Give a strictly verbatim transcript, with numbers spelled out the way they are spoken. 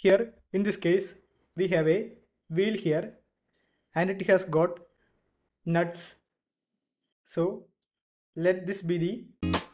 Here in this case we have a wheel here and it has got nuts. So let this be the